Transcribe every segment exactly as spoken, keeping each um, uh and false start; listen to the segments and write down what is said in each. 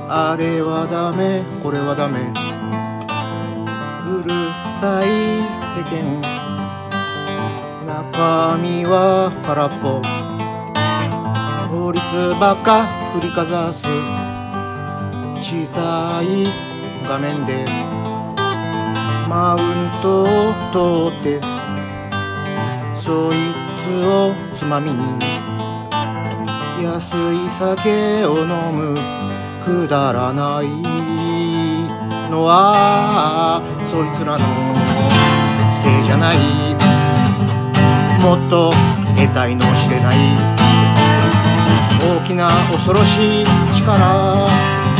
あれはダメこれはダメ、うるさい世間、中身は空っぽ、法律ばっか振りかざす小さい画面でマウントを通って、そいつをつまみに安い酒を飲む、くだらないのはそいつらのせいじゃない、もっと得体の知れない大きな恐ろしい力、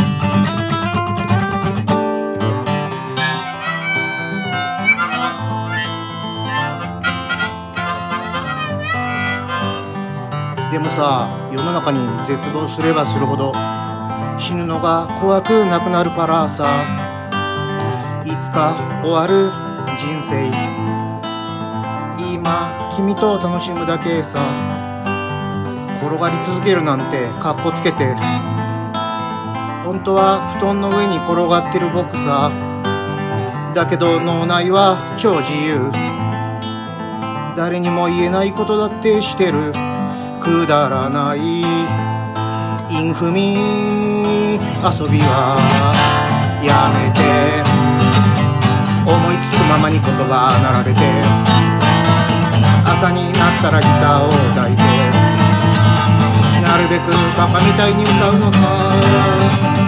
でもさ、世の中に絶望すればするほど死ぬのが怖くなくなるからさ、いつか終わる人生、今君と楽しむだけさ、転がり続けるなんてかっこつけて、本当は布団の上に転がってる僕さ、だけど脳内は超自由、誰にも言えないことだってしてる、くだらないインフミ遊びはやめて、思いつくままに言葉並べて、朝になったらギターを抱いて、なるべくバカみたいに歌うのさ。